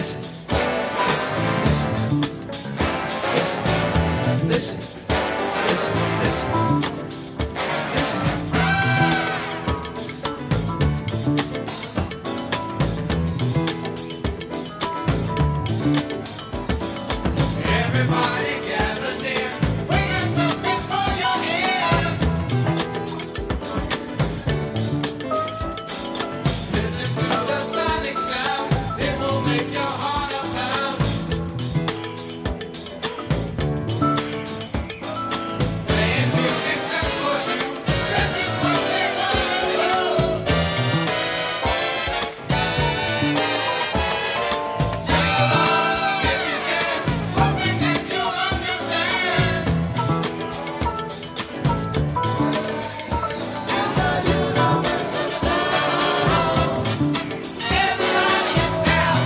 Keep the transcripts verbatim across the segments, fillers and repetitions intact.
listen, listen, listen, listen, listen, listen, listen, listen. Everybody gather near. We got something for your ear. Listen to the sonic sound. It will make your heart a pound. Playing music just for you. This is what we wanna do. Sing along if you can. Hoping that you'll understand. In the universal sound, everybody is down.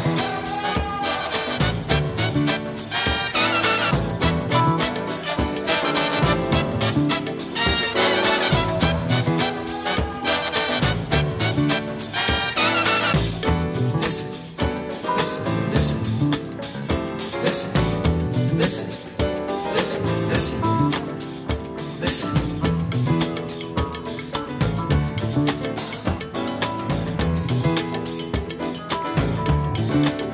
Listen, listen, listen, listen, listen, listen, listen, listen.